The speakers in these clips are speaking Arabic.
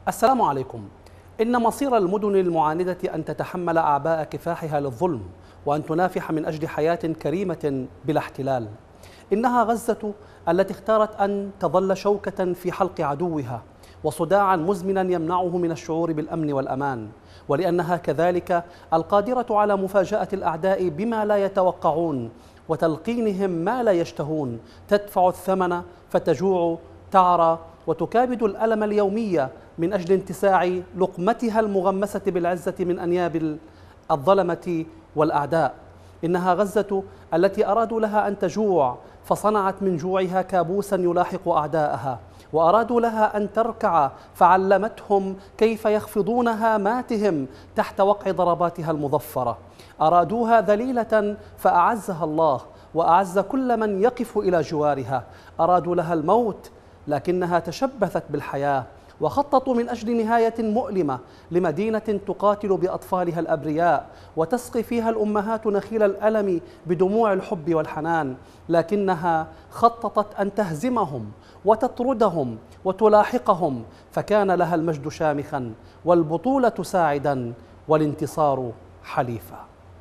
السلام عليكم. إن مصير المدن المعاندة أن تتحمل أعباء كفاحها للظلم وأن تنافح من أجل حياة كريمة بلا احتلال. إنها غزة التي اختارت أن تظل شوكة في حلق عدوها وصداعا مزمنا يمنعه من الشعور بالأمن والأمان، ولأنها كذلك القادرة على مفاجأة الأعداء بما لا يتوقعون وتلقينهم ما لا يشتهون، تدفع الثمن فتجوع، تعرى، وتكابد الألم اليومي من أجل انتساع لقمتها المغمسة بالعزة من أنياب الظلمة والأعداء. إنها غزة التي أرادوا لها أن تجوع فصنعت من جوعها كابوسا يلاحق أعداءها، وأرادوا لها أن تركع فعلمتهم كيف يخفضون هاماتهم تحت وقع ضرباتها المظفرة. أرادوها ذليلة فأعزها الله وأعز كل من يقف إلى جوارها. أرادوا لها الموت لكنها تشبثت بالحياة وخططوا من أجل نهاية مؤلمة لمدينة تقاتل بأطفالها الأبرياء وتسقي فيها الأمهات نخيل الألم بدموع الحب والحنان، لكنها خططت أن تهزمهم وتطردهم وتلاحقهم، فكان لها المجد شامخا والبطولة ساعدا والانتصار حليفا.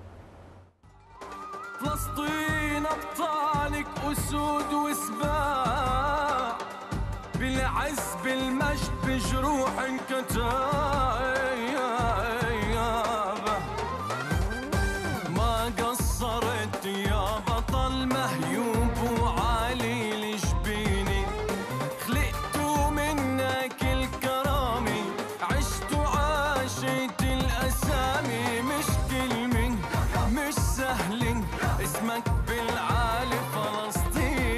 فلسطين أبطالك أسود وسباع، بالعز بالمجد بجروح كتايبة، ما قصرت يا بطل مهيوب وعالي الجبيني، خلقتوا منك الكرامة، عشتوا عاشت الأسامي، مش كلمة مش سهل اسمك بالعالي فلسطين.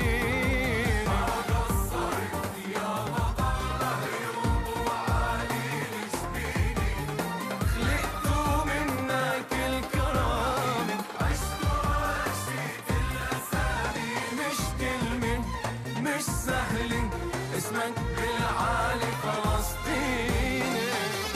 اسمك بالعالي فلسطيني.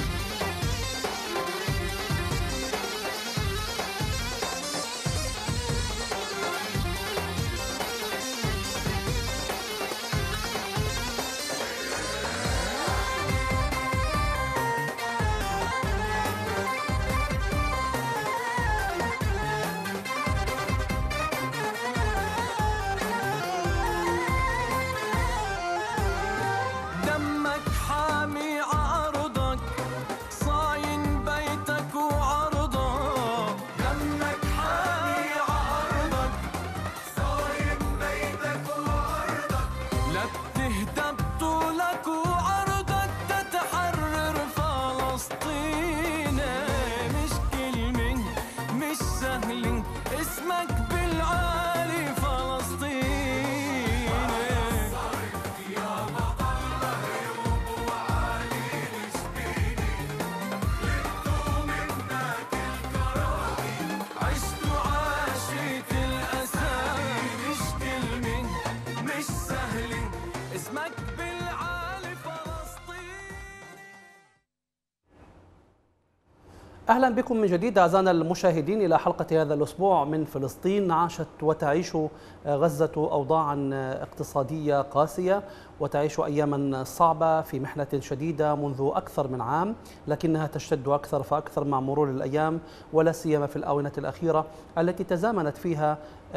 أهلا بكم من جديد أعزائنا المشاهدين إلى حلقة هذا الأسبوع من فلسطين. عاشت وتعيش غزة أوضاعا اقتصادية قاسية وتعيش أياما صعبة في محنة شديدة منذ أكثر من عام، لكنها تشتد أكثر فأكثر مع مرور الأيام، ولا سيما في الآونة الأخيرة التي تزامن فيها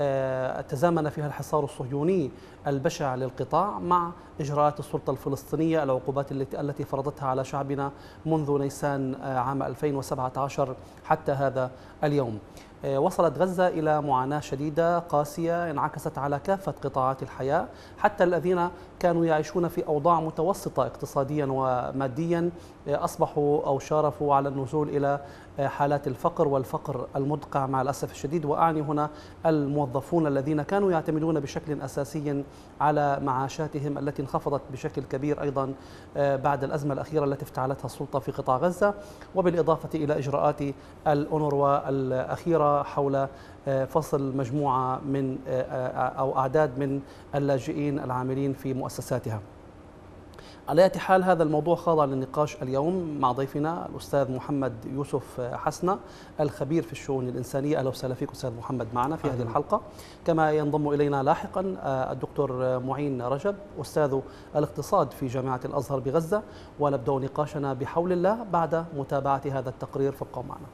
الحصار الصهيوني البشع للقطاع مع إجراءات السلطة الفلسطينية، العقوبات التي فرضتها على شعبنا منذ نيسان عام 2017 حتى هذا اليوم. وصلت غزة إلى معاناة شديدة قاسية انعكست على كافة قطاعات الحياة، حتى الذين كانوا يعيشون في أوضاع متوسطة اقتصاديا وماديا أصبحوا أو شارفوا على النزول إلى حالات الفقر والفقر المدقع مع الأسف الشديد. وأعني هنا الموظفون الذين كانوا يعتمدون بشكل أساسي على معاشاتهم التي انخفضت بشكل كبير أيضا بعد الأزمة الأخيرة التي افتعلتها السلطة في قطاع غزة، وبالإضافة إلى إجراءات الأونروا الأخيرة حول فصل مجموعة من أو أعداد من اللاجئين العاملين في مؤسساتها. على أي حال هذا الموضوع خاضع للنقاش اليوم مع ضيفنا الأستاذ محمد يوسف حسنة الخبير في الشؤون الإنسانية. أهلا وسهلا فيك أستاذ محمد معنا في هذه الحلقة. كما ينضم إلينا لاحقا الدكتور معين رجب أستاذ الاقتصاد في جامعة الأزهر بغزة، ونبدأ نقاشنا بحول الله بعد متابعة هذا التقرير، فابقوا معنا.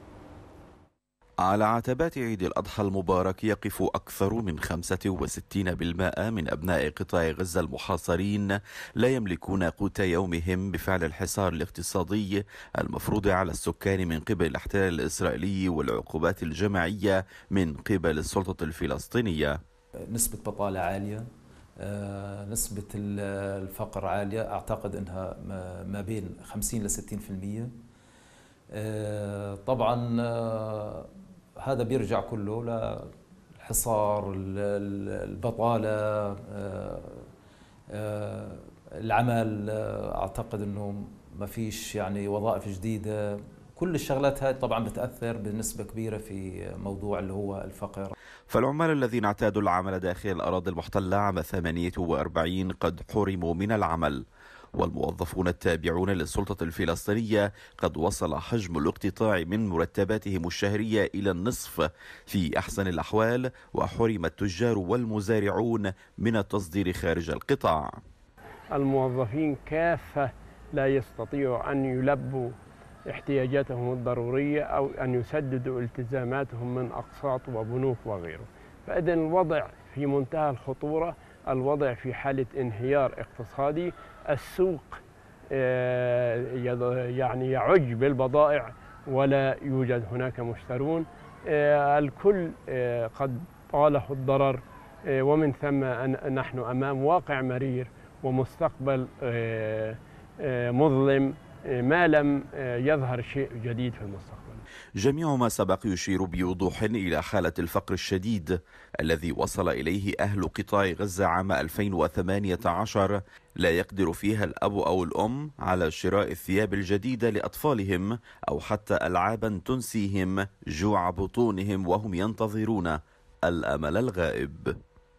على عتبات عيد الأضحى المبارك يقف أكثر من 65% من أبناء قطاع غزة المحاصرين لا يملكون قوت يومهم بفعل الحصار الاقتصادي المفروض على السكان من قبل الاحتلال الإسرائيلي والعقوبات الجماعية من قبل السلطة الفلسطينية. نسبة بطالة عالية، نسبة الفقر عالية، أعتقد أنها ما بين 50 ل 60%. طبعا هذا بيرجع كله للحصار، البطالة، العمل. أعتقد أنه ما فيش يعني وظائف جديدة. كل الشغلات هاي طبعا بتأثر بنسبة كبيرة في موضوع اللي هو الفقر. فالعمال الذين اعتادوا العمل داخل الأراضي المحتلة عام 48 قد حرموا من العمل، والموظفون التابعون للسلطة الفلسطينية قد وصل حجم الاقتطاع من مرتباتهم الشهرية إلى النصف في أحسن الأحوال، وحرم التجار والمزارعون من التصدير خارج القطاع. الموظفين كافة لا يستطيعوا أن يلبوا احتياجاتهم الضرورية أو أن يسددوا التزاماتهم من أقساط وبنوك وغيره. فإذا الوضع في منتهى الخطورة، الوضع في حالة انهيار اقتصادي. السوق يعني يعج بالبضائع ولا يوجد هناك مشترون. الكل قد طاله الضرر، ومن ثم نحن أمام واقع مرير ومستقبل مظلم ما لم يظهر شيء جديد في المستقبل. جميع ما سبق يشير بوضوح إلى حالة الفقر الشديد الذي وصل إليه أهل قطاع غزة عام 2018، لا يقدر فيها الأب أو الأم على شراء الثياب الجديدة لأطفالهم أو حتى ألعابا تنسيهم جوع بطونهم وهم ينتظرون الأمل الغائب.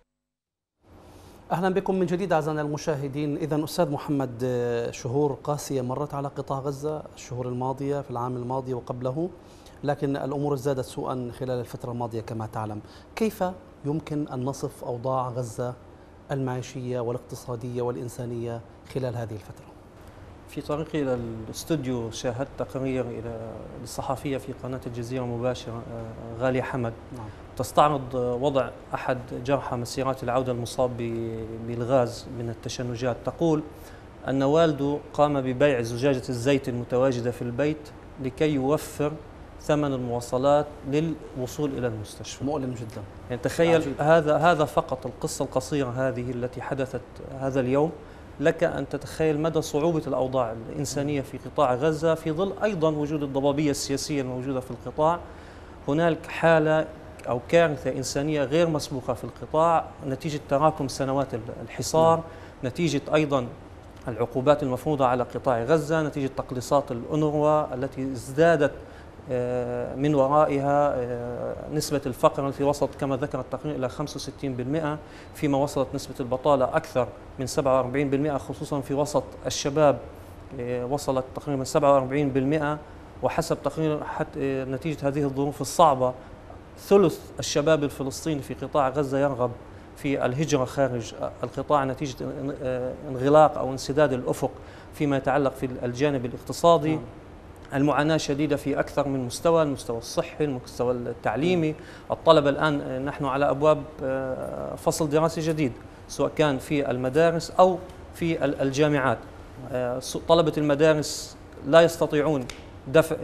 أهلا بكم من جديد أعزائنا المشاهدين. إذن أستاذ محمد، شهور قاسية مرت على قطاع غزة الشهور الماضية في العام الماضي وقبله، لكن الأمور ازدادت سوءا خلال الفترة الماضية كما تعلم. كيف يمكن أن نصف أوضاع غزة المعيشية والاقتصادية والإنسانية خلال هذه الفترة؟ في طريقي إلى الاستوديو شاهدت تقرير للصحفية في قناة الجزيرة مباشرة غالية حمد تستعرض وضع أحد جرحى مسيرات العودة المصاب بالغاز من التشنجات. تقول أن والده قام ببيع زجاجة الزيت المتواجدة في البيت لكي يوفر ثمن المواصلات للوصول إلى المستشفى. مؤلم جدا. يعني تخيل هذا فقط القصة القصيرة هذه التي حدثت هذا اليوم، لك أن تتخيل مدى صعوبة الأوضاع الإنسانية في قطاع غزة في ظل أيضا وجود الضبابية السياسية الموجودة في القطاع. هنالك حالة أو كارثة إنسانية غير مسبوقة في القطاع نتيجة تراكم سنوات الحصار، نتيجة أيضا العقوبات المفروضة على قطاع غزة، نتيجة تقليصات الأونروا التي ازدادت من ورائها نسبة الفقر التي وصلت كما ذكر التقرير إلى 65%، فيما وصلت نسبة البطالة أكثر من 47%، خصوصا في وسط الشباب وصلت تقريبا 47%. وحسب تقرير حتى نتيجة هذه الظروف الصعبة ثلث الشباب الفلسطيني في قطاع غزة يرغب في الهجرة خارج القطاع نتيجة انغلاق أو انسداد الأفق فيما يتعلق في الجانب الاقتصادي. المعاناة شديدة في أكثر من مستوى، المستوى الصحي، المستوى التعليمي. الطلبة الآن نحن على أبواب فصل دراسي جديد سواء كان في المدارس أو في الجامعات. طلبة المدارس لا يستطيعون دفع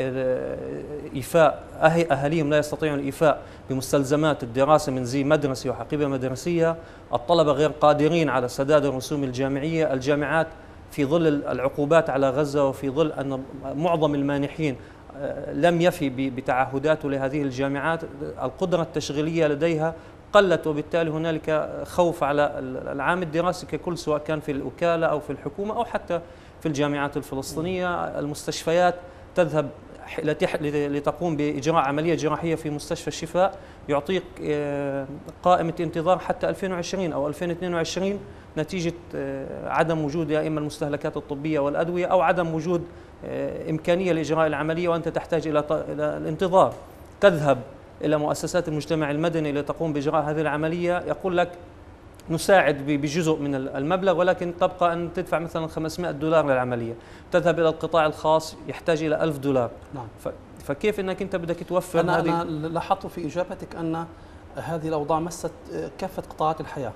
إيفاء أهاليهم لا يستطيعون الإيفاء بمستلزمات الدراسة من زي مدرسي وحقيبة مدرسية. الطلبة غير قادرين على سداد الرسوم الجامعية. الجامعات في ظل العقوبات على غزة وفي ظل أن معظم المانحين لم يفي بتعهداته لهذه الجامعات، القدرة التشغيلية لديها قلت، وبالتالي هنالك خوف على العام الدراسي ككل سواء كان في الوكالة أو في الحكومة أو حتى في الجامعات الفلسطينية. المستشفيات تذهب لتقوم بإجراء عملية جراحية في مستشفى الشفاء يعطيك قائمة انتظار حتى 2020 أو 2022 نتيجة عدم وجود يا إما المستهلكات الطبية والأدوية أو عدم وجود إمكانية لإجراء العملية، وأنت تحتاج إلى الانتظار. تذهب إلى مؤسسات المجتمع المدني لتقوم بإجراء هذه العملية، يقول لك نساعد بجزء من المبلغ، ولكن تبقى أن تدفع مثلا $500 للعملية. تذهب إلى القطاع الخاص يحتاج إلى $1000. نعم. فكيف أنك أنت بدك توفر أنا لاحظت في إجابتك أن هذه الأوضاع مست كافة قطاعات الحياة.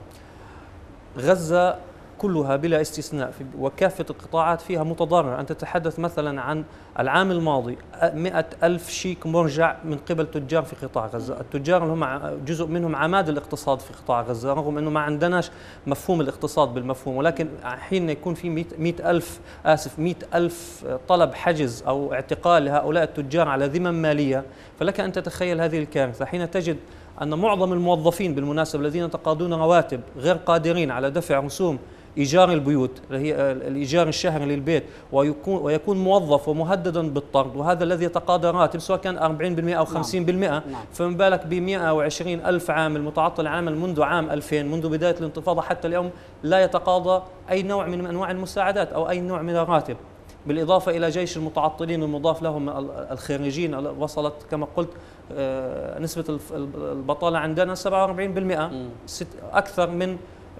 غزة كلها بلا استثناء وكافة القطاعات فيها متضررة. أنت تتحدث مثلا عن العام الماضي 100,000 شيك مرجع من قبل تجار في قطاع غزة. التجار اللي هم جزء منهم عماد الاقتصاد في قطاع غزة، رغم أنه ما عندناش مفهوم الاقتصاد بالمفهوم، ولكن حين يكون في 100,000 طلب حجز أو اعتقال لهؤلاء التجار على ذمم مالية، فلك أن تتخيل هذه الكارثة. حين تجد أن معظم الموظفين بالمناسبة الذين يتقاضون رواتب غير قادرين على دفع رسوم إيجار البيوت اللي هي الإيجار الشهري للبيت، ويكون موظف ومهددا بالطرد، وهذا الذي يتقاضى راتب سواء كان 40% أو 50%. فمن بالك ب120,000 عامل متعطل عمل منذ عام 2000، منذ بداية الانتفاضة حتى اليوم لا يتقاضى أي نوع من أنواع المساعدات أو أي نوع من الراتب. بالإضافة إلى جيش المتعطلين المضاف لهم الخريجين، وصلت كما قلت نسبة البطالة عندنا 47%، أكثر من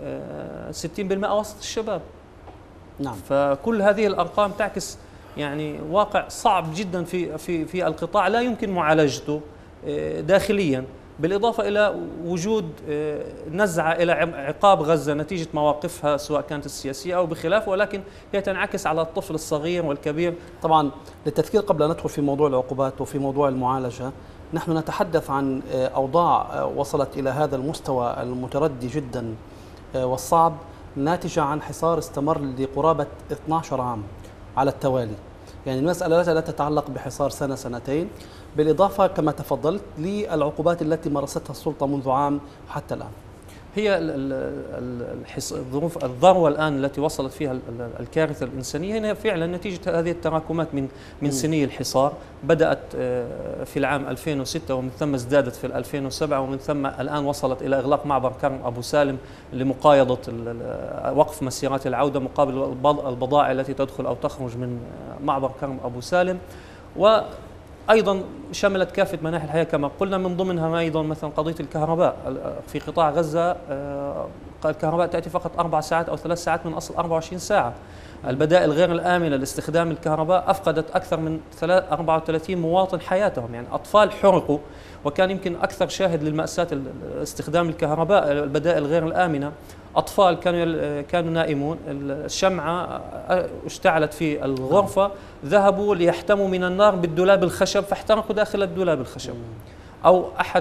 60% وسط الشباب. نعم. فكل هذه الأرقام تعكس يعني واقع صعب جدا في القطاع لا يمكن معالجته داخليا، بالإضافة إلى وجود نزعة إلى عقاب غزة نتيجة مواقفها سواء كانت السياسية أو بخلافه، ولكن هي تنعكس على الطفل الصغير والكبير. طبعا للتذكير قبل أن ندخل في موضوع العقوبات وفي موضوع المعالجة، نحن نتحدث عن أوضاع وصلت إلى هذا المستوى المتردي جدا والصعب ناتجة عن حصار استمر لقرابة 12 عام على التوالي. يعني المسألة لا تتعلق بحصار سنة سنتين، بالإضافة كما تفضلت للعقوبات التي مارستها السلطة منذ عام حتى الآن. هي الظروف الذروة الآن التي وصلت فيها الكارثة الإنسانية هي فعلا نتيجة هذه التراكمات من سني الحصار. بدأت في العام 2006 ومن ثم ازدادت في 2007 ومن ثم الآن وصلت إلى إغلاق معبر كرم أبو سالم لمقايضة وقف مسيرات العودة مقابل البضائع التي تدخل أو تخرج من معبر كرم أبو سالم. أيضا شملت كافة مناحي الحياة كما قلنا، من ضمنها أيضا مثلا قضية الكهرباء في قطاع غزة. الكهرباء تأتي فقط 4 ساعات أو 3 ساعات من أصل 24 ساعة. البدائل غير الآمنة لاستخدام الكهرباء أفقدت أكثر من 34 مواطن حياتهم، يعني أطفال حرقوا. وكان يمكن أكثر شاهد للمأساة استخدام الكهرباء البدائل غير الآمنة، أطفال كانوا نائمون، الشمعة اشتعلت في الغرفة، ذهبوا ليحتموا من النار بالدولاب الخشب فاحترقوا داخل الدولاب الخشب. أو أحد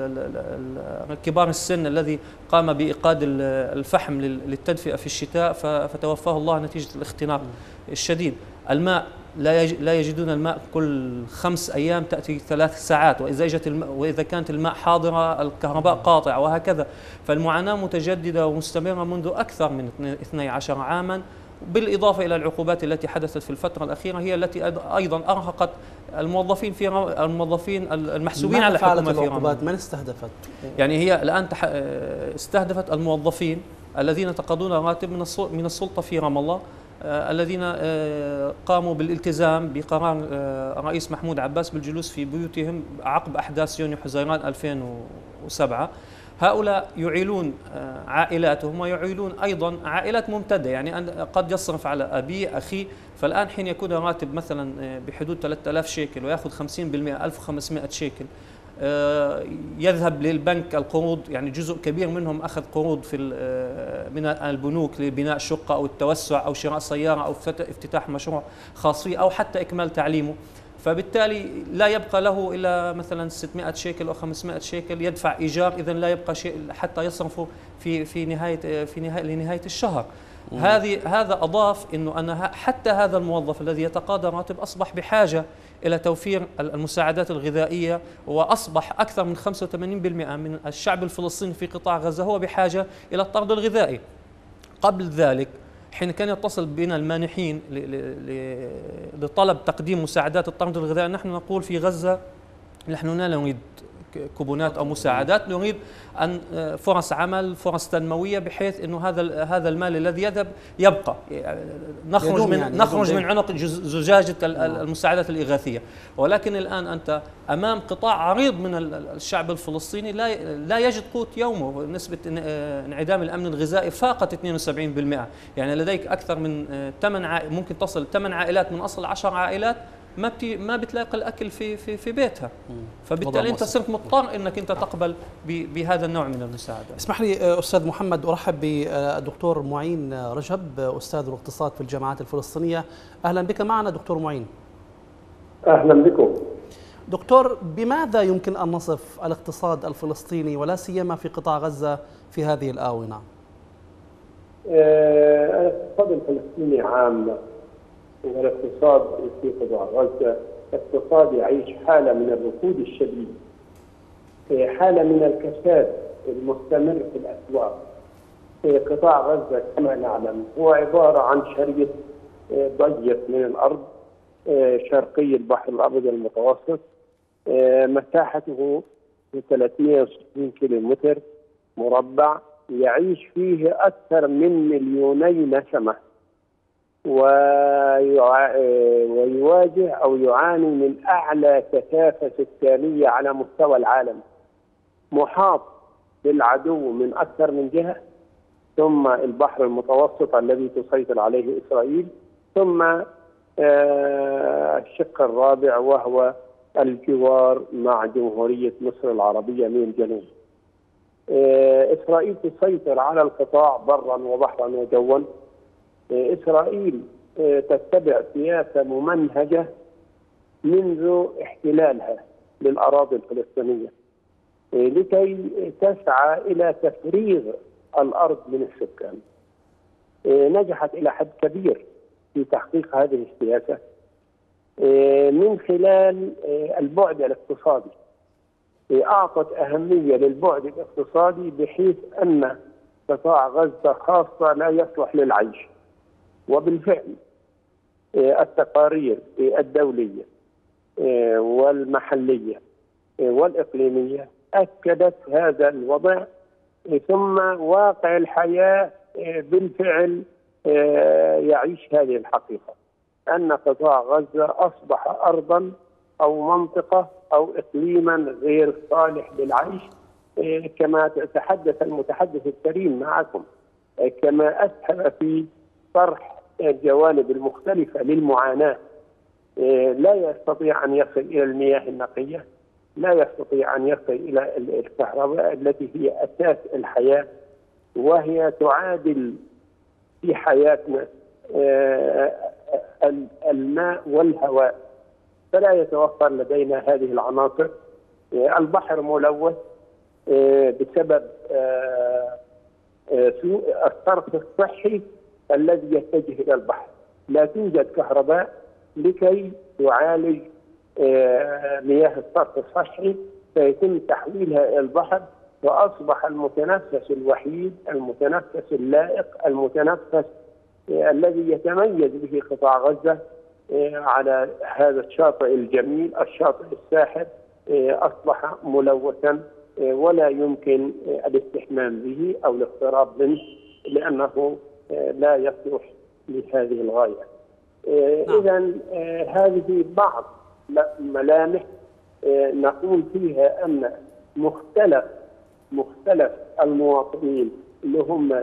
كبار السن الذي قام بإيقاد الفحم للتدفئة في الشتاء فتوفاه الله نتيجة الاختناق الشديد. الماء لا يجدون الماء، كل 5 أيام تأتي 3 ساعات، وإذا كانت الماء حاضرة الكهرباء قاطعة، وهكذا. فالمعاناة متجددة ومستمرة منذ أكثر من 12 عاما، بالإضافة إلى العقوبات التي حدثت في الفترة الأخيرة هي التي أيضا أرهقت الموظفين المحسوبين على الحكومة في رمضان. من استهدفت؟ يعني هي الآن استهدفت الموظفين الذين تقاضون راتب من السلطة في رام الله، الذين قاموا بالالتزام بقرار الرئيس محمود عباس بالجلوس في بيوتهم عقب أحداث يونيو حزيران 2007. هؤلاء يعيلون عائلاتهم ويعيلون أيضا عائلات ممتدة، يعني قد يصرف على أبيه أخيه. فالآن حين يكون راتب مثلا بحدود 3000 شيكل ويأخذ 50% 1500 شيكل، يذهب للبنك القروض، يعني جزء كبير منهم أخذ قروض من البنوك لبناء شقة أو التوسع أو شراء سيارة أو افتتاح مشروع خاص فيه أو حتى إكمال تعليمه. فبالتالي لا يبقى له إلا مثلا 600 شيكل أو 500 شيكل يدفع إيجار، إذن لا يبقى شيء حتى يصرفه لنهاية الشهر. هذا أضاف أنه حتى هذا الموظف الذي يتقاضى راتب أصبح بحاجة إلى توفير المساعدات الغذائية، وأصبح أكثر من 85% من الشعب الفلسطيني في قطاع غزة هو بحاجة إلى الطرد الغذائي. قبل ذلك حين كان يتصل بنا المانحين لطلب تقديم مساعدات التموين الغذائي، نحن نقول في غزة نحن لا نريد كوبونات أو مساعدات، نريد أن فرص عمل، فرص تنموية، بحيث أنه هذا المال الذي يذهب يبقى، نخرج من عنق زجاجة المساعدات الإغاثية. ولكن الآن أنت أمام قطاع عريض من الشعب الفلسطيني لا يجد قوت يومه، نسبة انعدام الأمن الغذائي فاقت 72%. يعني لديك أكثر من 8 ممكن تصل 8 عائلات من أصل 10 عائلات ما بتلاقي الأكل في بيتها، فبالتالي أنت صرت مضطر أنك أنت تقبل بهذا النوع من المساعدة. اسمح لي أستاذ محمد أرحب بالدكتور معين رجب، أستاذ الاقتصاد في الجامعات الفلسطينية. أهلا بك معنا دكتور معين. أهلا بكم دكتور. بماذا يمكن أن نصف الاقتصاد الفلسطيني ولا سيما في قطاع غزة في هذه الآونة؟ الاقتصاد الفلسطيني عام والاقتصاد في قطاع غزة اقتصاد يعيش حالة من الركود الشديد، حالة من الكساد المستمر في الأسواق. قطاع غزة كما نعلم هو عبارة عن شريط ضيق من الأرض شرقي البحر الأبيض المتوسط، مساحته 360 كيلومتر مربع، يعيش فيه أكثر من 2,000,000 نسمة، ويواجه أو يعاني من أعلى كثافة سكانية على مستوى العالم، محاط بالعدو من أكثر من جهة، ثم البحر المتوسط الذي تسيطر عليه إسرائيل، ثم الشق الرابع وهو الجوار مع جمهورية مصر العربية من الجنوب. إسرائيل تسيطر على القطاع برا وبحرا وجوا. إسرائيل تتبع سياسة ممنهجة منذ احتلالها للأراضي الفلسطينية لكي تسعى إلى تفريغ الأرض من السكان. نجحت إلى حد كبير في تحقيق هذه السياسة من خلال البعد الاقتصادي. أعطت أهمية للبعد الاقتصادي بحيث أن قطاع غزة خاصة لا يصلح للعيش، وبالفعل التقارير الدولية والمحلية والإقليمية أكدت هذا الوضع، ثم واقع الحياة بالفعل يعيش هذه الحقيقة، أن قطاع غزة أصبح أرضا أو منطقة أو إقليما غير صالح للعيش، كما تحدث المتحدث الكريم معكم، كما أسهم في طرح الجوانب المختلفة للمعاناة. لا يستطيع أن يصل إلى المياه النقية، لا يستطيع أن يصل إلى الكهرباء التي هي أساس الحياة، وهي تعادل في حياتنا الماء والهواء، فلا يتوفر لدينا هذه العناصر. البحر ملوث بسبب سوء الصرف الصحي الذي يتجه إلى البحر. لا توجد كهرباء لكي تعالج مياه الصرف الصحي، فيتم تحويلها إلى البحر، وأصبح المتنفس الوحيد، المتنفس اللائق، المتنفس الذي يتميز به قطاع غزة على هذا الشاطئ الجميل، الشاطئ الساحر، أصبح ملوثا ولا يمكن الاستحمام به أو الاقتراب منه، لأنه لا يصلح لهذه الغاية. إذن هذه بعض ملامح نقول فيها أن مختلف المواطنين اللي هم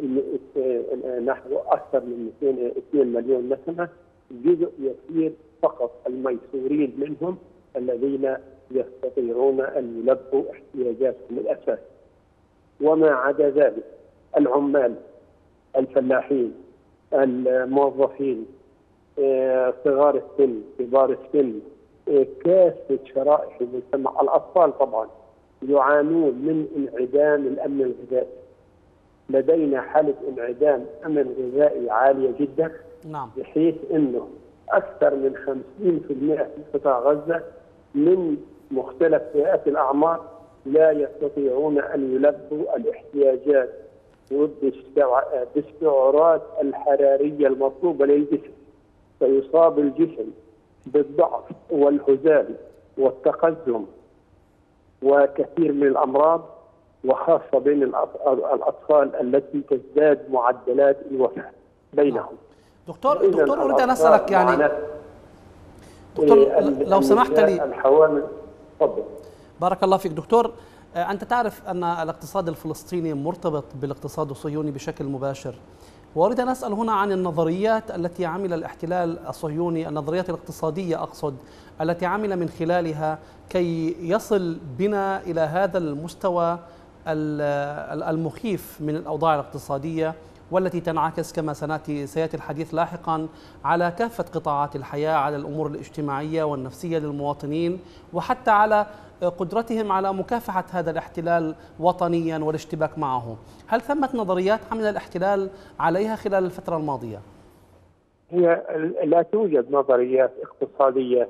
نحو أكثر من 2 مليون نسمة، جزء يسير فقط الميسورين منهم الذين يستطيعون أن يلبوا احتياجاتهم الأساسية، وما عدا ذلك العمال، الفلاحين، الموظفين، صغار السن، كبار السن، كافة شرائح المجتمع، الأطفال طبعا يعانون من انعدام الأمن الغذائي. لدينا حالة انعدام أمن غذائي عالية جدا، بحيث أنه أكثر من 50% في قطاع غزة من مختلف فئات الأعمار لا يستطيعون أن يلبوا الاحتياجات بالسعرات الحرارية المطلوبة للجسم، فيصاب الجسم بالضعف والهزال والتقزم وكثير من الأمراض، وخاصة بين الأطفال التي تزداد معدلات الوفاة بينهم. دكتور أريد أن أسألك يعني دكتور لو سمحت لي الحوامل. تفضل. بارك الله فيك دكتور. أنت تعرف أن الاقتصاد الفلسطيني مرتبط بالاقتصاد الصهيوني بشكل مباشر، وأريد أن أسأل هنا عن النظريات التي عمل الاحتلال الصهيوني، النظريات الاقتصادية أقصد، التي عمل من خلالها كي يصل بنا إلى هذا المستوى المخيف من الأوضاع الاقتصادية، والتي تنعكس كما سيأتي الحديث لاحقا على كافة قطاعات الحياة، على الأمور الاجتماعية والنفسية للمواطنين، وحتى على قدرتهم على مكافحة هذا الاحتلال وطنيا والاشتباك معه. هل ثمة نظريات عمل الاحتلال عليها خلال الفترة الماضية؟ هي لا توجد نظريات اقتصادية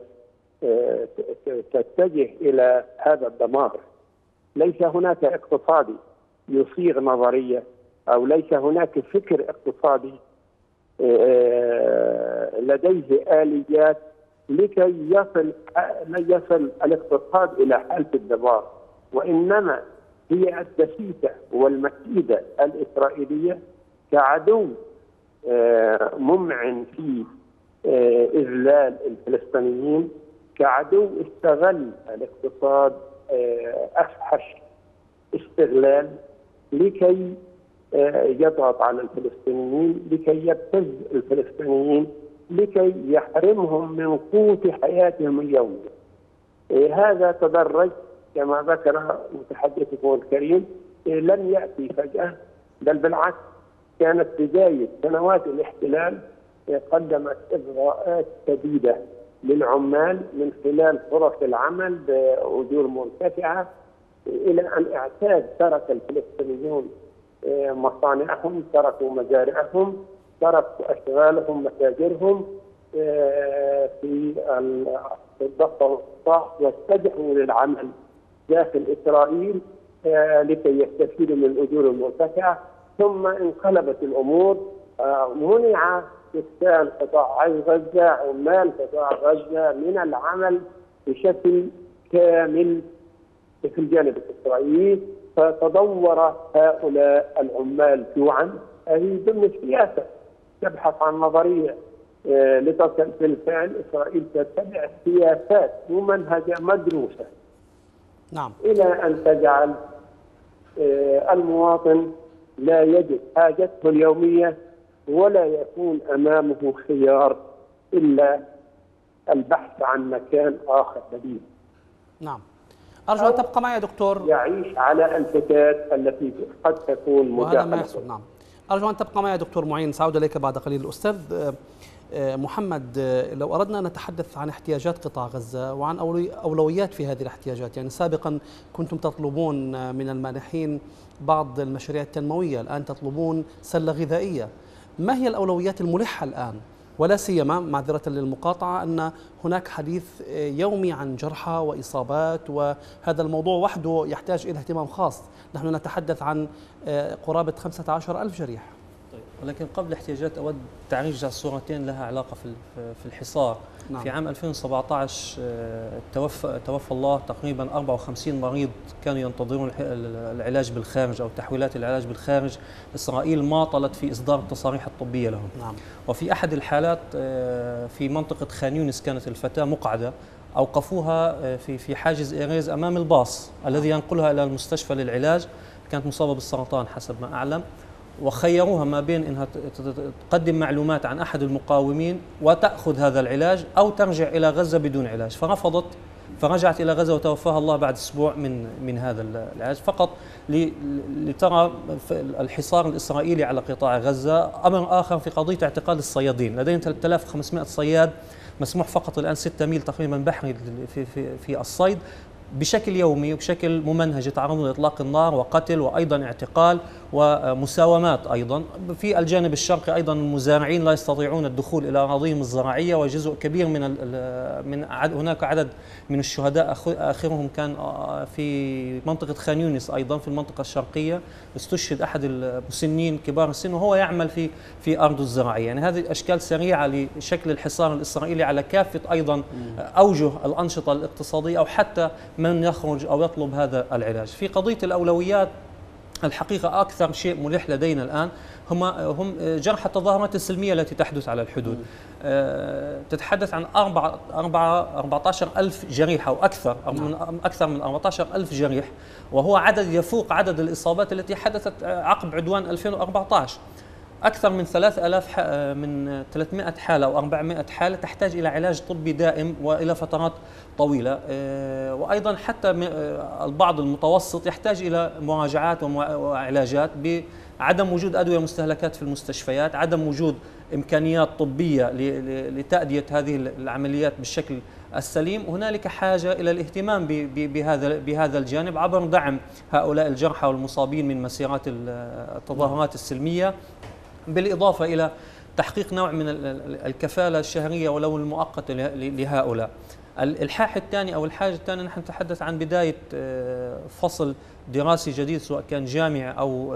تتجه إلى هذا الدمار. ليس هناك اقتصادي يصيغ نظرية، أو ليس هناك فكر اقتصادي لديه آليات لكي يصل الاقتصاد إلى حالة الدمار، وإنما هي الدسيسة والمكيدة الإسرائيلية كعدو ممعن في إذلال الفلسطينيين، كعدو استغل الاقتصاد أفحش استغلال لكي يضغط على الفلسطينيين، لكي يبتز الفلسطينيين، لكي يحرمهم من قوت حياتهم اليومية. هذا تدرج كما ذكر متحدثكم الكريم، لم يأتي فجأة، بل بالعكس كانت بداية سنوات الاحتلال قدمت إغراءات شديدة للعمال من خلال فرص العمل بأجور مرتفعة، إلى أن ترك الفلسطينيون مصانعهم، تركوا مزارعهم، تركوا أشغالهم، متاجرهم في الضفة الوسطى، واتجهوا للعمل داخل إسرائيل لكي يستفيدوا من الأجور المرتفعة. ثم انقلبت الأمور، منع سكان قطاع غزة، عمال قطاع غزة، من العمل بشكل كامل في الجانب الإسرائيلي، فتدور هؤلاء العمال جوعا. هذه ضمن السياسة تبحث عن نظرية لتصل بالفعل إسرائيل تتبع سياسات ممنهجة مدروسة، نعم، إلى أن تجعل المواطن لا يجد حاجته اليومية ولا يكون أمامه خيار إلا البحث عن مكان آخر بديل. نعم. أرجو أن تبقى معي يا دكتور. يعيش على الفتات التي قد تكون مجاهدة. وهذا ما يحصل. نعم. أرجو أن تبقى معي يا دكتور معين، سأعود إليك بعد قليل. الأستاذ محمد، لو أردنا أن نتحدث عن احتياجات قطاع غزة وعن أولويات في هذه الاحتياجات، يعني سابقا كنتم تطلبون من المانحين بعض المشاريع التنموية، الآن تطلبون سلة غذائية. ما هي الأولويات الملحة الآن؟ ولا سيما معذرة للمقاطعة أن هناك حديث يومي عن جرحى وإصابات، وهذا الموضوع وحده يحتاج إلى اهتمام خاص. نحن نتحدث عن قرابة 15,000 جريح. طيب، ولكن قبل الاحتياجات أود تعريج على صورتين لها علاقة في الحصار. نعم. في عام 2017 توفى الله تقريبا 54 مريض كانوا ينتظرون العلاج بالخارج أو تحويلات العلاج بالخارج. إسرائيل ماطلت في إصدار التصاريح الطبية لهم. نعم. وفي أحد الحالات في منطقة خان يونس كانت الفتاة مقعدة، أوقفوها في حاجز إيريز أمام الباص الذي ينقلها إلى المستشفى للعلاج. كانت مصابة بالسرطان حسب ما أعلم، وخيروها ما بين أنها تقدم معلومات عن أحد المقاومين وتأخذ هذا العلاج أو ترجع إلى غزة بدون علاج، فرفضت، فرجعت إلى غزة وتوفاها الله بعد أسبوع من هذا العلاج. فقط لترى الحصار الإسرائيلي على قطاع غزة. أمر آخر في قضية اعتقال الصيادين، لدينا 3500 صياد، مسموح فقط الآن 6 ميل تقريبا بحري في الصيد بشكل يومي وبشكل ممنهج، يتعرضون لإطلاق النار وقتل وأيضا اعتقال ومساومات أيضا. في الجانب الشرقي أيضا المزارعين لا يستطيعون الدخول إلى أراضيهم الزراعية، وجزء كبير هناك عدد من الشهداء آخرهم كان في منطقة خان يونس أيضا في المنطقة الشرقية، استشهد أحد المسنين كبار السن وهو يعمل في أرضه الزراعية. يعني هذه أشكال سريعة لشكل الحصار الإسرائيلي على كافة أيضا أوجه الأنشطة الاقتصادية أو حتى من يخرج أو يطلب هذا العلاج. في قضية الأولويات الحقيقة أكثر شيء ملح لدينا الآن هم جرح التظاهرات السلمية التي تحدث على الحدود. تتحدث عن 14,000 جريح أو أكثر من 14,000 جريح، وهو عدد يفوق عدد الإصابات التي حدثت عقب عدوان 2014. أكثر من 300 حالة أو 400 حالة تحتاج إلى علاج طبي دائم وإلى فترات طويلة، وأيضا حتى البعض المتوسط يحتاج إلى مراجعات وعلاجات بعدم وجود أدوية مستهلكات في المستشفيات، عدم وجود إمكانيات طبية لتأدية هذه العمليات بالشكل السليم. هنالك حاجة إلى الاهتمام بهذا الجانب عبر دعم هؤلاء الجرحى والمصابين من مسيرات التظاهرات السلمية، بالإضافة إلى تحقيق نوع من الكفالة الشهرية ولو المؤقتة لهؤلاء. الإلحاح الثاني أو الحاجة الثانية، نحن نتحدث عن بداية فصل دراسي جديد سواء كان جامعة أو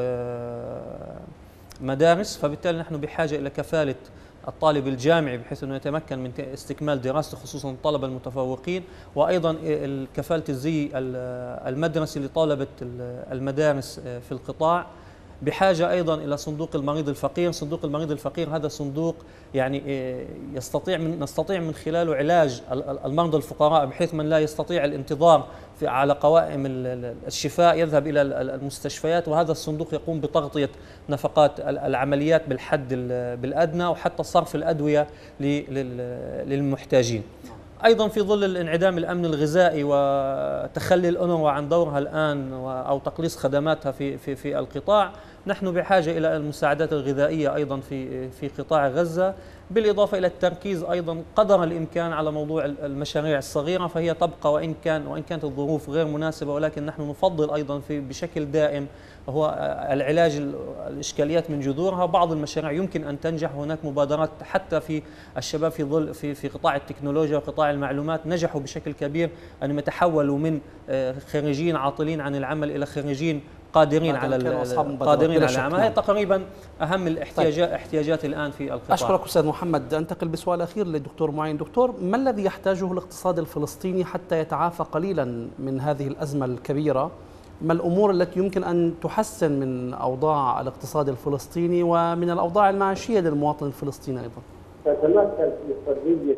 مدارس، فبالتالي نحن بحاجة إلى كفالة الطالب الجامعي بحيث أنه يتمكن من استكمال دراسته، خصوصا الطلبة المتفوقين، وأيضا كفالة الزي المدرسي لطلبة المدارس في القطاع. بحاجة أيضا إلى صندوق المريض الفقير. صندوق المريض الفقير هذا صندوق يعني نستطيع من خلاله علاج المرضى الفقراء، بحيث من لا يستطيع الانتظار على قوائم الشفاء يذهب إلى المستشفيات، وهذا الصندوق يقوم بتغطية نفقات العمليات بالحد بالأدنى وحتى صرف الأدوية للمحتاجين. أيضا في ظل الانعدام الأمن الغذائي وتخلي الأونروا عن دورها الآن أو تقليص خدماتها في القطاع، نحن بحاجة إلى المساعدات الغذائية أيضا في قطاع غزة، بالإضافة إلى التركيز أيضا قدر الإمكان على موضوع المشاريع الصغيرة، فهي تبقى وإن كانت الظروف غير مناسبة، ولكن نحن نفضل أيضا بشكل دائم هو العلاج الإشكاليات من جذورها. بعض المشاريع يمكن أن تنجح، هناك مبادرات حتى في الشباب في قطاع التكنولوجيا وقطاع المعلومات نجحوا بشكل كبير أن يتحولوا من خريجين عاطلين عن العمل إلى خريجين قادرين على العمل. هي تقريبا أهم الاحتياجات الآن في القطاع. أشكرك أستاذ محمد. أنتقل بسؤال أخير للدكتور معين. دكتور، ما الذي يحتاجه الاقتصاد الفلسطيني حتى يتعافى قليلا من هذه الأزمة الكبيرة؟ ما الأمور التي يمكن أن تحسن من أوضاع الاقتصاد الفلسطيني ومن الأوضاع المعيشية للمواطن الفلسطيني أيضا؟ تتمثل في حرية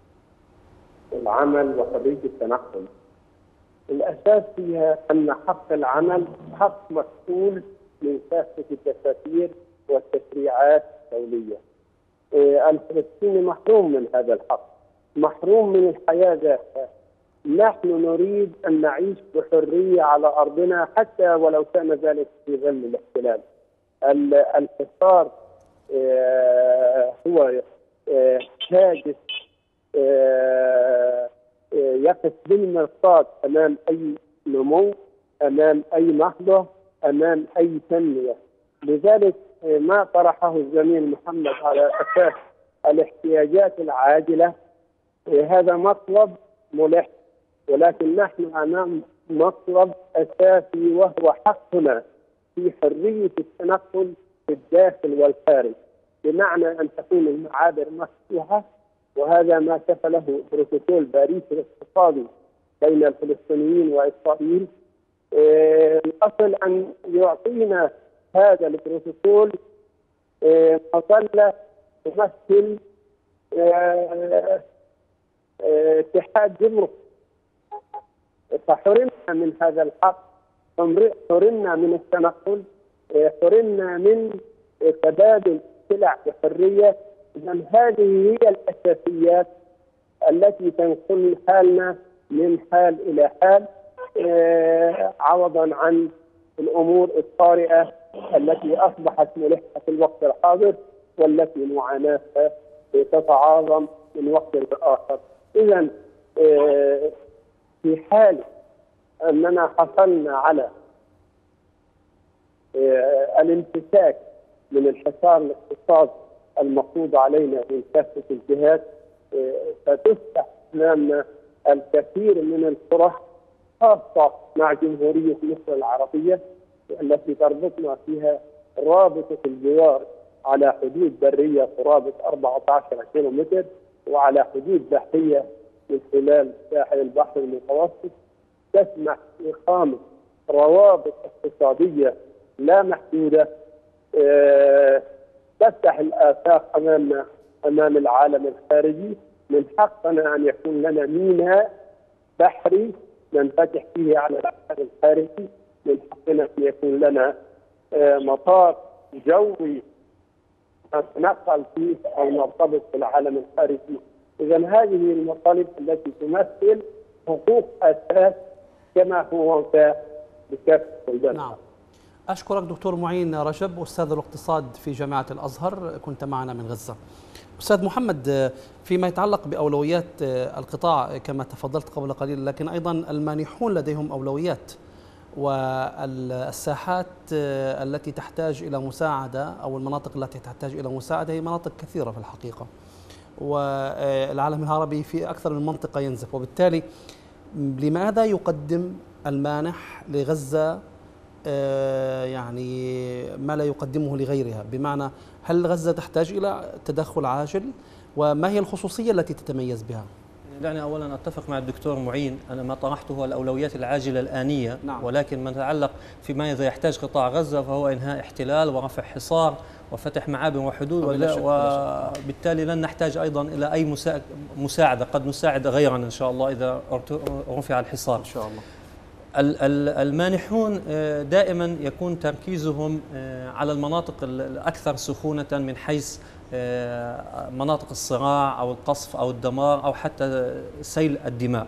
العمل وحرية التنقل. الأساس فيها أن حق العمل حق مسؤول من كافة الدساتير والتشريعات الدولية. الفلسطيني محروم من هذا الحق، محروم من الحياة ذاتها. نحن نريد أن نعيش بحرية على أرضنا حتى ولو كان ذلك في ظل الاحتلال. الحصار هو هاجس يقف بالمرصاد أمام أي نمو، أمام أي نهضة، أمام أي تنمية. لذلك ما طرحه الزميل محمد على أساس الاحتياجات العاجلة هذا مطلب ملح، ولكن نحن أمام مطلب أساسي وهو حقنا في حرية التنقل في الداخل والخارج، بمعنى أن تكون المعابر مفتوحة، وهذا ما كفله بروتوكول باريس الاقتصادي بين الفلسطينيين وإسرائيل. الأصل أن يعطينا هذا البروتوكول مظلة تمثل اتحاد جمرك، فحرمنا من هذا الحق، حرمنا من التنقل، حرمنا من تبادل سلع بحرية. إذن هذه هي الأساسيات التي تنقل حالنا من حال إلى حال، عوضا عن الأمور الطارئة التي أصبحت ملحة في الوقت الحاضر والتي معاناتها تتعاظم من وقت لآخر. إذن في حال أننا حصلنا على الامتساك من الحصار الاقتصادي المفروض علينا من كافة الجهات، فتفتح أمامنا الكثير من الفرص، خاصة مع جمهورية مصر العربية التي تربطنا فيها رابطة الجوار على حدود برية قرابة 14 كيلومتر، وعلى حدود بحرية من خلال ساحل البحر المتوسط، تسمح بإقامة روابط اقتصادية لا محدودة، تفتح الآفاق أمامنا أمام العالم الخارجي. من حقنا أن يكون لنا ميناء بحري ننفتح فيه على العالم الخارجي، من حقنا أن يكون لنا مطار جوي نتنقل فيه أو نرتبط بالعالم الخارجي. إذا هذه المطالب التي تمثل حقوق أساس كما هو بكافة البلدان. نعم. أشكرك دكتور معين رجب، أستاذ الاقتصاد في جامعة الأزهر، كنت معنا من غزة. أستاذ محمد، فيما يتعلق بأولويات القطاع كما تفضلت قبل قليل، لكن أيضا المانحون لديهم أولويات، والساحات التي تحتاج إلى مساعدة أو المناطق التي تحتاج إلى مساعدة هي مناطق كثيرة في الحقيقة، والعالم العربي في أكثر من منطقة ينزف، وبالتالي لماذا يقدم المانح لغزة يعني ما لا يقدمه لغيرها؟ بمعنى هل غزة تحتاج إلى تدخل عاجل، وما هي الخصوصية التي تتميز بها؟ دعني أولا أتفق مع الدكتور معين، أنا ما طرحته هو الأولويات العاجلة الآنية. نعم. ولكن ما يتعلق فيما إذا يحتاج قطاع غزة فهو إنهاء احتلال ورفع حصار وفتح معابر وحدود، وبالتالي لن نحتاج أيضا إلى أي مساعدة، قد نساعد غيرنا إن شاء الله إذا رفع الحصار إن شاء الله. المانحون دائما يكون تركيزهم على المناطق الأكثر سخونة من حيث مناطق الصراع أو القصف أو الدمار أو حتى سيل الدماء.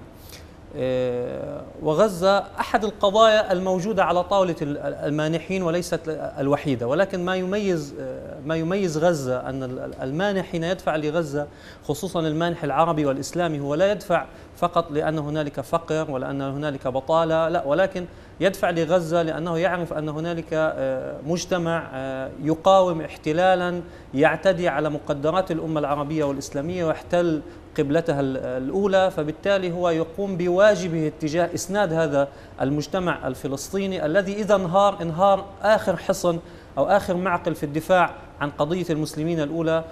وغزة أحد القضايا الموجودة على طاولة المانحين وليست الوحيدة، ولكن ما يميز غزة أن المانح حين يدفع لغزة، خصوصا المانح العربي والإسلامي، هو لا يدفع فقط لأن هنالك فقر ولأن هنالك بطالة، لا، ولكن يدفع لغزة لأنه يعرف أن هنالك مجتمع يقاوم احتلالا يعتدي على مقدرات الأمة العربية والإسلامية ويحتل قبلتها الأولى، فبالتالي هو يقوم بواجبه اتجاه إسناد هذا المجتمع الفلسطيني الذي إذا انهار آخر حصن أو آخر معقل في الدفاع عن قضية المسلمين الأولى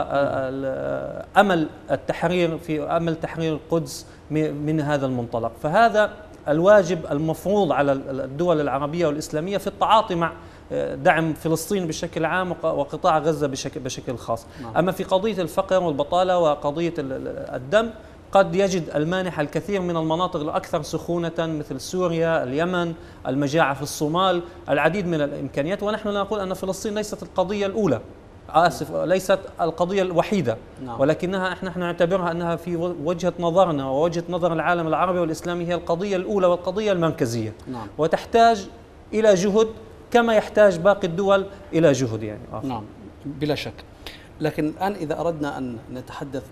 وأمل التحرير أمل تحرير القدس من هذا المنطلق. فهذا الواجب المفروض على الدول العربية والإسلامية في التعاطي مع دعم فلسطين بشكل عام وقطاع غزة بشكل خاص. أما في قضية الفقر والبطالة وقضية الدم، قد يجد المانح الكثير من المناطق الأكثر سخونة مثل سوريا، اليمن، المجاعة في الصومال، العديد من الإمكانيات. ونحن نقول أن فلسطين ليست القضية الأولى، ليست القضية الوحيدة، ولكنها نحن نعتبرها أنها في وجهة نظرنا ووجهة نظر العالم العربي والإسلامي هي القضية الأولى والقضية المركزية. وتحتاج إلى جهد كما يحتاج باقي الدول إلى جهد يعني آخر. نعم بلا شك. لكن الآن إذا أردنا أن نتحدث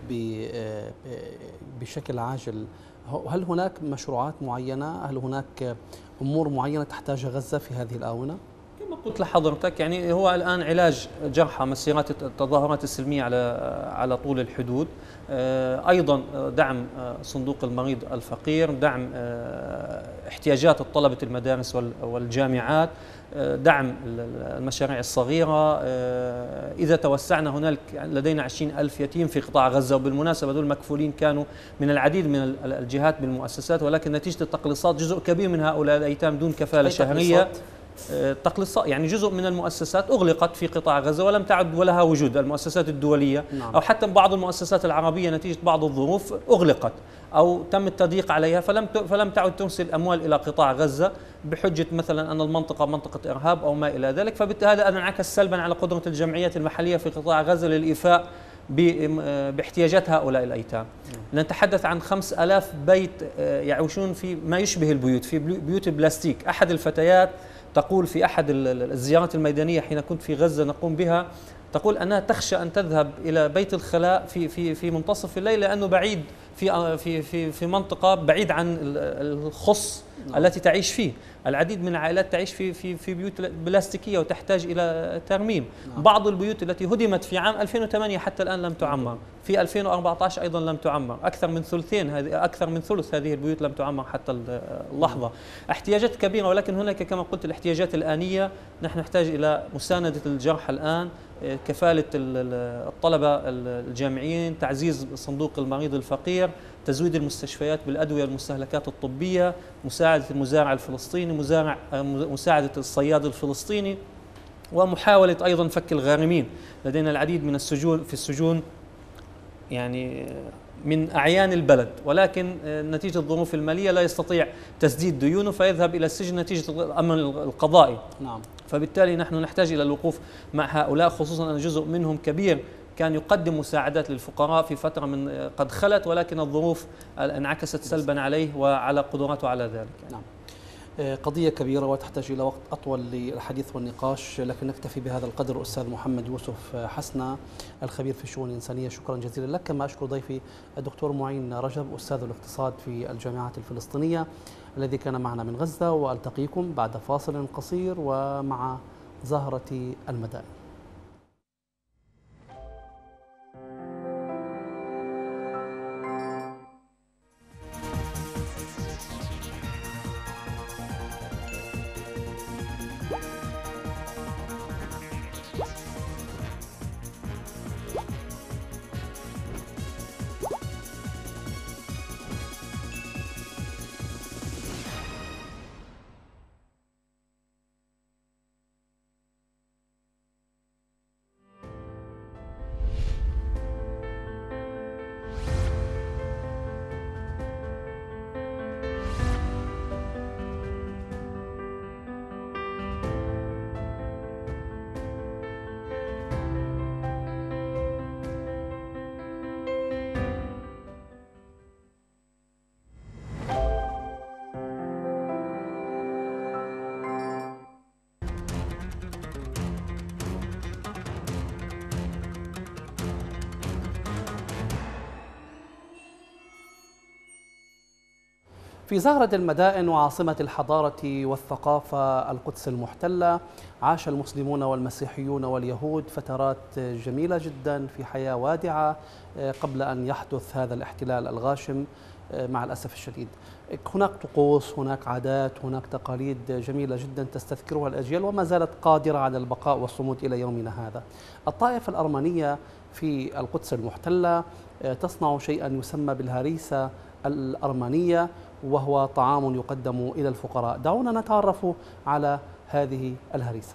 بشكل عاجل، هل هناك مشروعات معينة؟ هل هناك أمور معينة تحتاجها غزة في هذه الآونة؟ كما قلت لحضرتك، يعني هو الآن علاج جرحى مسيرات التظاهرات السلمية على طول الحدود، أيضا دعم صندوق المريض الفقير، دعم احتياجات الطلبة المدارس والجامعات، دعم المشاريع الصغيرة. إذا توسعنا، هنالك لدينا 20,000 يتيم في قطاع غزة، وبالمناسبة دول مكفولين كانوا من العديد من الجهات بالمؤسسات، ولكن نتيجة التقليصات جزء كبير من هؤلاء الأيتام دون كفالة شهرية. تقليصات يعني جزء من المؤسسات أغلقت في قطاع غزة ولم تعد ولها وجود، المؤسسات الدولية أو حتى بعض المؤسسات العربية نتيجة بعض الظروف أغلقت أو تم التضييق عليها، فلم تعد ترسل أموال إلى قطاع غزة بحجة مثلا أن المنطقة منطقة إرهاب أو ما إلى ذلك. فبالتالي هذا انعكس سلبا على قدرة الجمعيات المحلية في قطاع غزة للإيفاء باحتياجات هؤلاء الأيتام. نتحدث عن 5,000 بيت يعيشون في ما يشبه البيوت، في بيوت بلاستيك. أحد الفتيات تقول في أحد الزيارات الميدانية حين كنت في غزة نقوم بها، تقول أنها تخشى أن تذهب إلى بيت الخلاء في منتصف الليل لأنه بعيد في منطقة بعيد عن الخص التي تعيش فيه. العديد من العائلات تعيش في بيوت بلاستيكية وتحتاج إلى ترميم. بعض البيوت التي هدمت في عام 2008 حتى الآن لم تعمر، في 2014 أيضا لم تعمر، أكثر من ثلث هذه البيوت لم تعمر حتى اللحظة. احتياجات كبيرة، ولكن هناك كما قلت الاحتياجات الآنية. نحن نحتاج إلى مساندة الجرحى الآن، كفالة الطلبة الجامعيين، تعزيز صندوق المريض الفقير، تزويد المستشفيات بالأدوية والمستهلكات الطبية، مساعدة المزارع الفلسطيني، مساعدة الصياد الفلسطيني، ومحاولة أيضا فك الغارمين. لدينا العديد من السجون يعني من أعيان البلد، ولكن نتيجة الظروف المالية لا يستطيع تسديد ديونه فيذهب إلى السجن نتيجة الأمر القضائي. نعم. فبالتالي نحن نحتاج إلى الوقوف مع هؤلاء، خصوصا أن جزء منهم كبير كان يقدم مساعدات للفقراء في فترة من قد خلت، ولكن الظروف انعكست سلبا عليه وعلى قدراته على ذلك. نعم. قضية كبيرة وتحتاج إلى وقت أطول للحديث والنقاش، لكن نكتفي بهذا القدر. أستاذ محمد يوسف حسنة الخبير في الشؤون الإنسانية، شكرا جزيلا لك. كما أشكر ضيفي الدكتور معين رجب أستاذ الاقتصاد في الجامعة الفلسطينية الذي كان معنا من غزة، وألتقيكم بعد فاصل قصير ومع زهرة المدائن. في زهرة المدائن وعاصمة الحضارة والثقافة القدس المحتلة، عاش المسلمون والمسيحيون واليهود فترات جميلة جدا في حياة وادعة قبل أن يحدث هذا الاحتلال الغاشم مع الأسف الشديد. هناك طقوس، هناك عادات، هناك تقاليد جميلة جدا تستذكرها الأجيال وما زالت قادرة على البقاء والصمود إلى يومنا هذا. الطائفة الأرمنية في القدس المحتلة تصنع شيئا يسمى بالهريسة الأرمنية، وهو طعام يقدم إلى الفقراء. دعونا نتعرف على هذه الهريسة.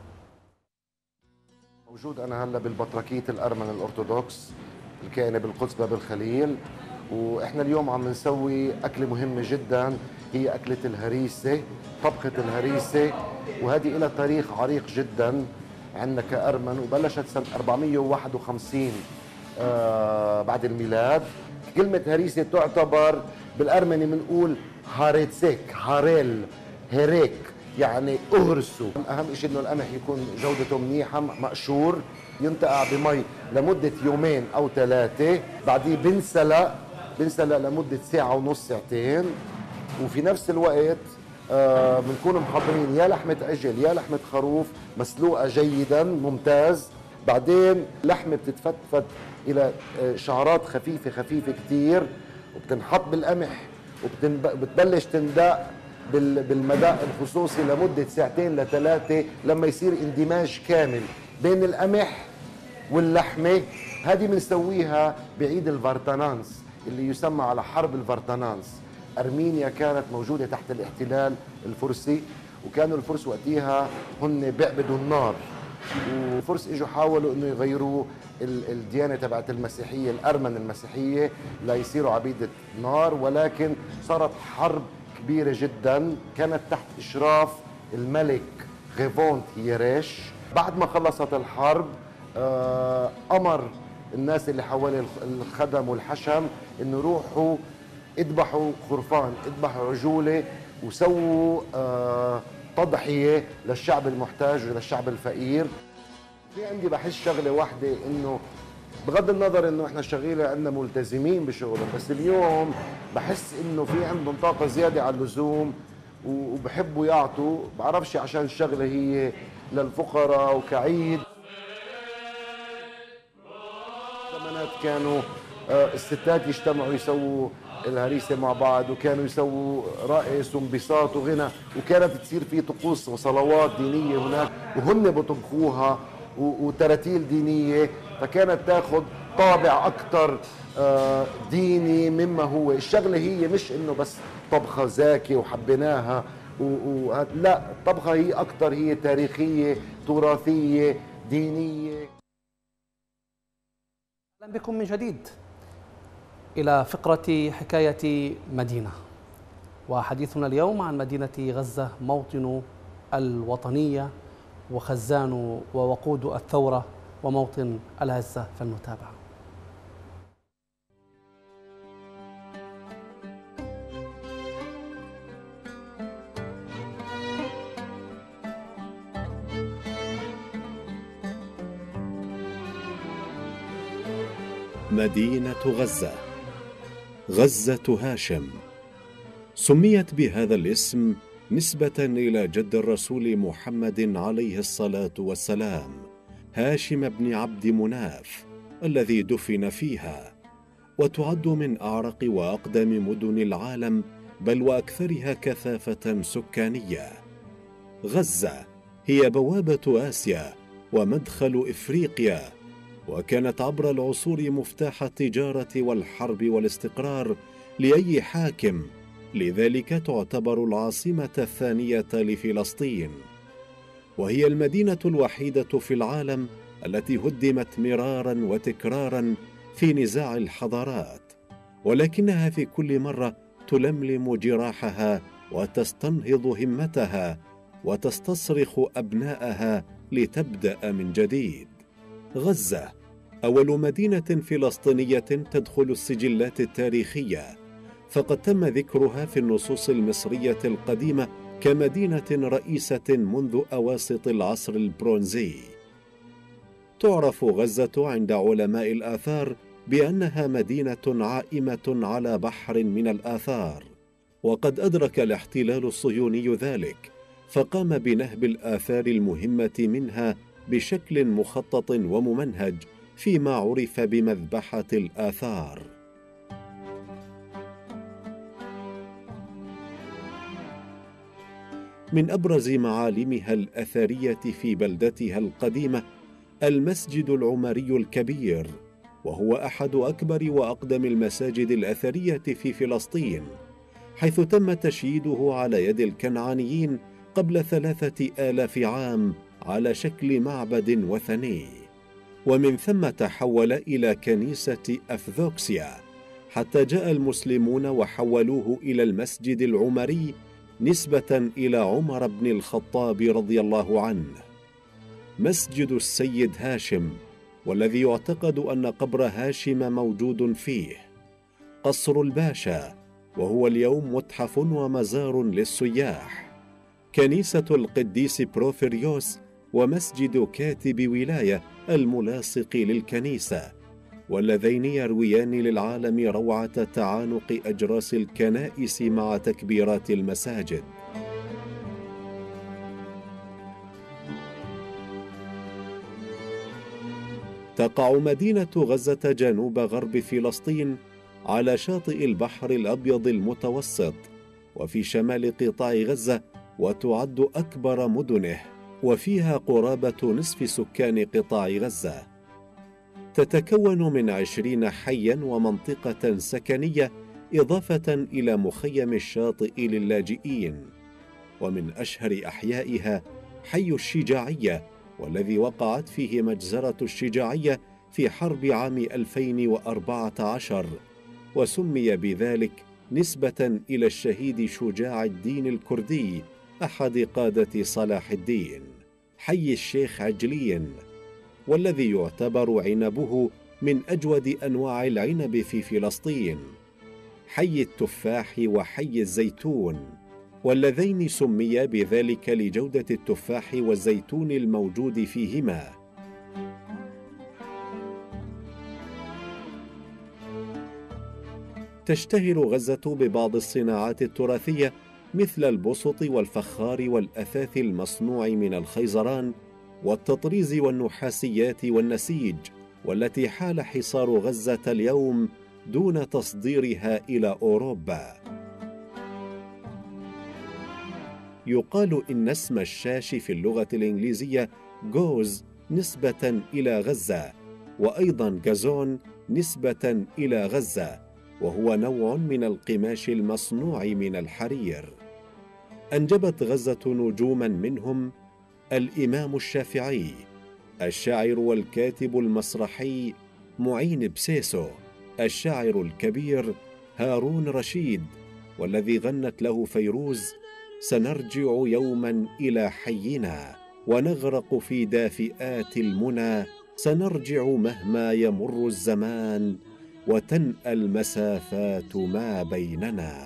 موجود أنا هلا بالبطركية الأرمن الأرثوذكس الكائنة بالقدس باب الخليل، وإحنا اليوم عم نسوي أكلة مهمة جدا، هي أكلة الهريسة، طبخة الهريسة، وهذه لها تاريخ عريق جدا عندنا كأرمن، وبلشت سنة 451 بعد الميلاد. كلمة هريسة تعتبر بالأرمني بنقول هاريتسيك، هاريل، هيريك، يعني اهرسوا. أهم شيء إنه القمح يكون جودته منيحة، مقشور، ينتقع بمي لمدة يومين أو 3، بعديه بنسلق لمدة ساعة ونص، ساعتين. وفي نفس الوقت بنكون محضرين يا لحمة عجل يا لحمة خروف مسلوقة جيدا ممتاز. بعدين لحمة بتتفتفت إلى شعرات خفيفة خفيفة كتير، وبتنحط بالقمح وبتبلش تندق بالمدق الخصوصي لمدة 2 ل 3 لما يصير اندماج كامل بين القمح واللحمة. هذه بنسويها بعيد الفارتانانس اللي يسمى على حرب الفارتانانس. أرمينيا كانت موجودة تحت الاحتلال الفرسي، وكانوا الفرس وقتها هن بيعبدوا النار، والفرس اجوا حاولوا انه يغيروا الديانه تبعت المسيحيه، الارمن المسيحيه، ليصيروا عبيده نار. ولكن صارت حرب كبيره جدا كانت تحت اشراف الملك غيفونت هيريش. بعد ما خلصت الحرب امر الناس اللي حوالي الخدم والحشم انه روحوا اذبحوا خرفان، اذبحوا عجوله، وسووا تضحية للشعب المحتاج وللشعب الفقير. في عندي بحس شغلة واحدة، إنه بغض النظر انه احنا شغيله عندنا ملتزمين بشغلهم، بس اليوم بحس انه في عندهم طاقه زياده على اللزوم وبحبوا يعطوا، بعرفش عشان الشغله هي للفقراء وكعيد. زمانات كانوا الستات يجتمعوا يسووا الهريسه مع بعض، وكانوا يسووا رقص وانبساط وغنى، وكانت تصير في طقوس وصلوات دينيه هناك وهن بطبخوها وتراتيل دينيه، فكانت تاخذ طابع اكثر ديني مما هو. الشغله هي مش انه بس طبخه زاكي وحبيناها لا، الطبخه هي اكثر، هي تاريخيه تراثيه دينيه. اهلا بكم من جديد إلى فقرة حكاية مدينة، وحديثنا اليوم عن مدينة غزة، موطن الوطنية وخزان ووقود الثورة وموطن العزة. فلنتابع. مدينة غزة، غزة هاشم، سميت بهذا الاسم نسبة إلى جد الرسول محمد عليه الصلاة والسلام، هاشم بن عبد مناف، الذي دفن فيها، وتعد من أعرق وأقدم مدن العالم، بل وأكثرها كثافة سكانية. غزة هي بوابة آسيا ومدخل إفريقيا، وكانت عبر العصور مفتاح التجارة والحرب والاستقرار لأي حاكم، لذلك تعتبر العاصمة الثانية لفلسطين، وهي المدينة الوحيدة في العالم التي هدمت مرارا وتكرارا في نزاع الحضارات، ولكنها في كل مرة تلملم جراحها وتستنهض همتها وتستصرخ أبناءها لتبدأ من جديد. غزة أول مدينة فلسطينية تدخل السجلات التاريخية، فقد تم ذكرها في النصوص المصرية القديمة كمدينة رئيسة منذ أواسط العصر البرونزي. تعرف غزة عند علماء الآثار بأنها مدينة عائمة على بحر من الآثار، وقد أدرك الاحتلال الصهيوني ذلك، فقام بنهب الآثار المهمة منها بشكل مخطط وممنهج فيما عرف بمذبحة الآثار. من أبرز معالمها الأثرية في بلدتها القديمة المسجد العمري الكبير، وهو أحد أكبر وأقدم المساجد الأثرية في فلسطين، حيث تم تشييده على يد الكنعانيين قبل 3000 عام على شكل معبد وثني، ومن ثم تحول إلى كنيسة أفذوكسيا، حتى جاء المسلمون وحولوه إلى المسجد العمري نسبة إلى عمر بن الخطاب رضي الله عنه. مسجد السيد هاشم، والذي يعتقد أن قبر هاشم موجود فيه. قصر الباشا، وهو اليوم متحف ومزار للسياح. كنيسة القديس بروفيريوس، ومسجد كاتب ولاية الملاصق للكنيسة، واللذين يرويان للعالم روعة تعانق أجراس الكنائس مع تكبيرات المساجد. تقع مدينة غزة جنوب غرب فلسطين على شاطئ البحر الأبيض المتوسط، وفي شمال قطاع غزة، وتعد أكبر مدنه، وفيها قرابة نصف سكان قطاع غزة. تتكون من 20 حياً ومنطقة سكنية، إضافة إلى مخيم الشاطئ للاجئين. ومن أشهر أحيائها حي الشجاعية، والذي وقعت فيه مجزرة الشجاعية في حرب عام 2014، وسمي بذلك نسبة إلى الشهيد شجاع الدين الكردي أحد قادة صلاح الدين. حي الشيخ عجلين، والذي يعتبر عنبه من أجود أنواع العنب في فلسطين. حي التفاح وحي الزيتون، واللذين سميا بذلك لجودة التفاح والزيتون الموجود فيهما. تشتهر غزة ببعض الصناعات التراثية مثل البسط والفخار والأثاث المصنوع من الخيزران والتطريز والنحاسيات والنسيج، والتي حال حصار غزة اليوم دون تصديرها إلى أوروبا. يقال إن اسم الشاش في اللغة الإنجليزية جوز نسبة إلى غزة، وأيضا جازون نسبة إلى غزة، وهو نوع من القماش المصنوع من الحرير. أنجبت غزة نجوما منهم الإمام الشافعي، الشاعر والكاتب المسرحي معين بسيسو، الشاعر الكبير هارون رشيد، والذي غنت له فيروز: سنرجع يوما إلى حينا ونغرق في دافئات المنى، سنرجع مهما يمر الزمان وتنأى المسافات ما بيننا.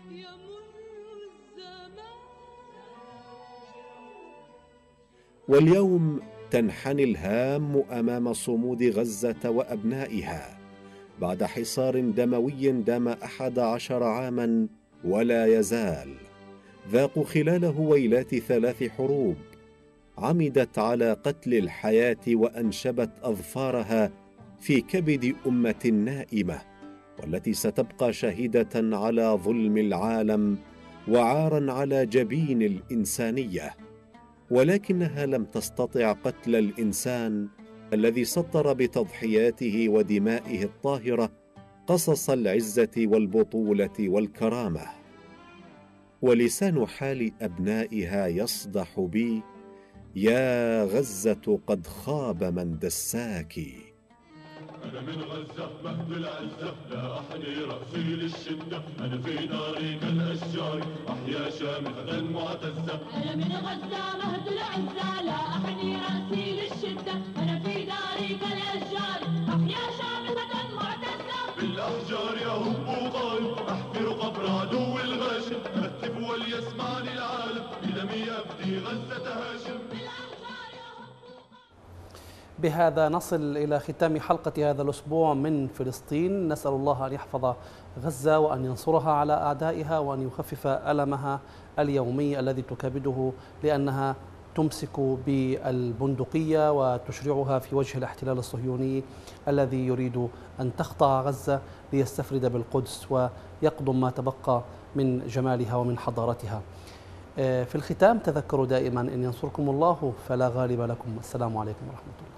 واليوم تنحني الهام أمام صمود غزة وأبنائها بعد حصار دموي دام 11 عاما ولا يزال. ذاقوا خلاله ويلات 3 حروب عمدت على قتل الحياة وأنشبت أظفارها في كبد أمة نائمة، والتي ستبقى شهيدة على ظلم العالم وعارا على جبين الإنسانية. ولكنها لم تستطع قتل الإنسان الذي سطر بتضحياته ودمائه الطاهرة قصص العزة والبطولة والكرامة. ولسان حال أبنائها يصدح بي: يا غزة قد خاب من دساك. أنا من غزة مهد العزة، لا أحني رأسي للشدة، أنا في داري كالأشجار أحيا شامخة معتزة. أنا من غزة مهد العزة، لا أحني رأسي للشدة، أنا في داري كالأشجار أحيا شامخة معتزة. بالأحجار يهب قال أحفر قبر عدو الغاشم، أهتف وليسمعني العالم بدمي أفدي غزة هاشم. بهذا نصل إلى ختام حلقة هذا الأسبوع من فلسطين. نسأل الله أن يحفظ غزة وأن ينصرها على أعدائها وأن يخفف ألمها اليومي الذي تكابده، لأنها تمسك بالبندقية وتشرعها في وجه الاحتلال الصهيوني الذي يريد أن تخضع غزة ليستفرد بالقدس ويقضم ما تبقى من جمالها ومن حضارتها. في الختام تذكروا دائما: إن ينصركم الله فلا غالب لكم. السلام عليكم ورحمة الله.